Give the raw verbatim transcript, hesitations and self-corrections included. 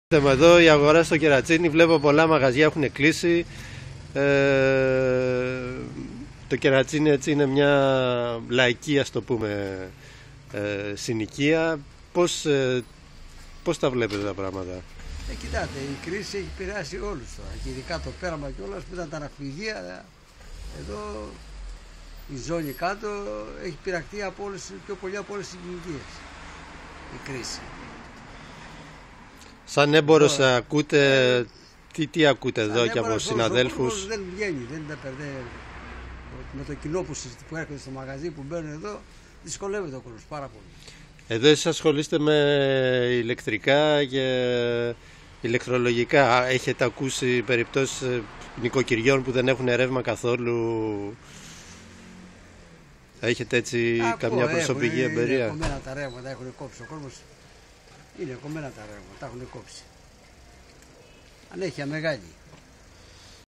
Εδώ η αγορά στο Κερατσίνι, βλέπω πολλά μαγαζιά έχουν κλείσει. Ε, το Κερατσίνι έτσι είναι μια λαϊκή, ας το πούμε, ε, συνοικία. Πώς, ε, πώς τα βλέπετε τα πράγματα? Ε, κοιτάτε, η κρίση έχει επηρεάσει όλους τώρα, και ειδικά το πέραμα κιόλας που ήταν τα ναυπηγεία. Εδώ η ζώνη κάτω έχει πειραχτεί από όλες, πιο πολύ από όλες τις συνοικίες η κρίση. Σαν έμπορος Τώρα, ακούτε, ε, τι, τι ακούτε εδώ και από συναδέλφους? Δεν βγαίνει, δεν τα περνάει. Με το κοινό που, που έρχεται στο μαγαζί, που μπαίνουν εδώ, δυσκολεύεται ο κόσμος πάρα πολύ. Εδώ εσείς ασχολείστε με ηλεκτρικά και ηλεκτρολογικά. Έχετε ακούσει περιπτώσεις νοικοκυριών που δεν έχουν ρεύμα καθόλου? Έχετε έτσι Ακούω, καμιά προσωπική έχουν, εμπειρία? Είναι κομμένα τα ρεύματα, έχουν κόψει ο κόσμος. Είναι κομμένα τα ρεύματα, τα έχουν κόψει. Ανέχεια μεγάλη.